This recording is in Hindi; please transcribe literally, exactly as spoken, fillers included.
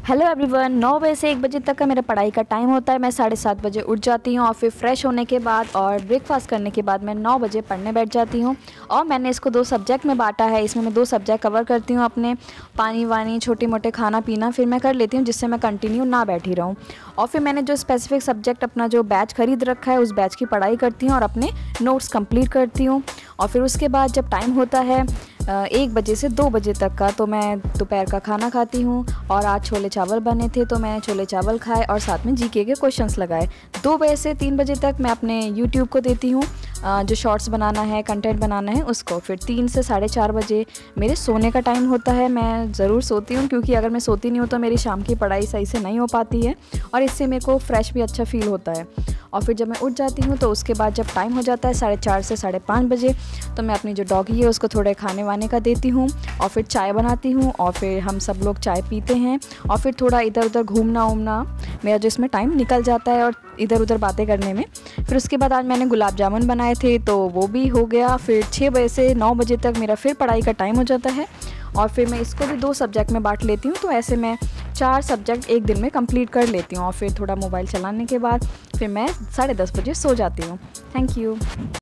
हेलो एवरीवन, नौ बजे से एक बजे तक का मेरा पढ़ाई का टाइम होता है। मैं साढ़े सात बजे उठ जाती हूँ और फिर फ्रेश होने के बाद और ब्रेकफास्ट करने के बाद मैं नौ बजे पढ़ने बैठ जाती हूँ। और मैंने इसको दो सब्जेक्ट में बांटा है। इसमें मैं दो सब्जेक्ट कवर करती हूँ अपने, पानी वानी छोटे मोटे खाना पीना फिर मैं कर लेती हूँ, जिससे मैं कंटिन्यू ना बैठी रहूँ। और फिर मैंने जो स्पेसिफिक सब्जेक्ट अपना जो बैच ख़रीद रखा है उस बैच की पढ़ाई करती हूँ और अपने नोट्स कंप्लीट करती हूँ। और फिर उसके बाद जब टाइम होता है एक बजे से दो बजे तक का, तो मैं दोपहर का खाना खाती हूँ। और आज छोले चावल बने थे तो मैंने छोले चावल खाए और साथ में जीके के क्वेश्चंस लगाए। दो बजे से तीन बजे तक मैं अपने यूट्यूब को देती हूँ जो शॉर्ट्स बनाना है, कंटेंट बनाना है उसको। फिर तीन से साढ़े चार बजे मेरे सोने का टाइम होता है। मैं ज़रूर सोती हूँ, क्योंकि अगर मैं सोती नहीं हूँ तो मेरी शाम की पढ़ाई सही से नहीं हो पाती है और इससे मेरे को फ्रेश भी अच्छा फील होता है। और फिर जब मैं उठ जाती हूँ तो उसके बाद जब टाइम हो जाता है साढ़े चार से साढ़े पाँच बजे, तो मैं अपनी जो डॉगी है उसको थोड़े खाने वाने का देती हूँ और फिर चाय बनाती हूँ और फिर हम सब लोग चाय पीते हैं और फिर थोड़ा इधर उधर घूमना उमना मेरा जो इसमें टाइम निकल जाता है और इधर उधर बातें करने में। फिर उसके बाद आज मैंने गुलाब जामुन बनाए थे तो वो भी हो गया। फिर छः बजे से नौ बजे तक मेरा फिर पढ़ाई का टाइम हो जाता है और फिर मैं इसको भी दो सब्जेक्ट में बांट लेती हूँ। तो ऐसे मैं चार सब्जेक्ट एक दिन में कंप्लीट कर लेती हूँ और फिर थोड़ा मोबाइल चलाने के बाद फिर मैं साढ़े दस बजे सो जाती हूँ। Thank you.